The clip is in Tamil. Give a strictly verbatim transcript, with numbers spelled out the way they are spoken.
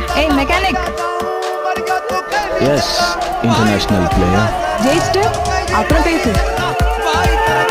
Hey, mechanic. Yes, international player. Jester, அப்புறம் பேசு.